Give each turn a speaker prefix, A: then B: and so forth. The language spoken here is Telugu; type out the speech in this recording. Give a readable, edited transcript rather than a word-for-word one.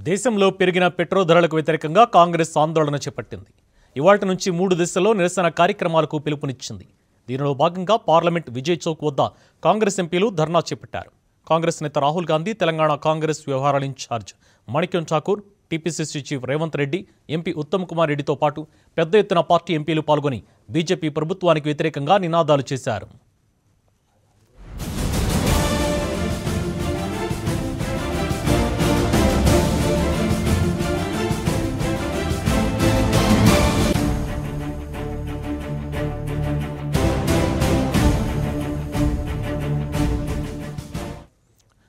A: దేశంలో పెరిగిన పెట్రోల్ ధరలకు వ్యతిరేకంగా కాంగ్రెస్ ఆందోళన చేపట్టింది. ఇవాల్టి నుంచి 3 దశల్లో నిరసన కార్యక్రమాలకు పిలుపునిచ్చింది. దీనిలో భాగంగా పార్లమెంట్ విజయ్ చౌక్ వద్ద కాంగ్రెస్ ఎంపీలు ధర్నా చేపట్టారు. కాంగ్రెస్ నేత రాహుల్ గాంధీ, తెలంగాణ కాంగ్రెస్ వ్యవహారాల in charge Manickam Tagore, TPCC chief Revanth Reddy, MP Uttam Kumar రెడ్డితో పాటు పెద్ద ఎత్తున పార్టీ ఎంపీలు పాల్గొని బీజేపీ ప్రభుత్వానికి వ్యతిరేకంగా నినాదాలు చేశారు.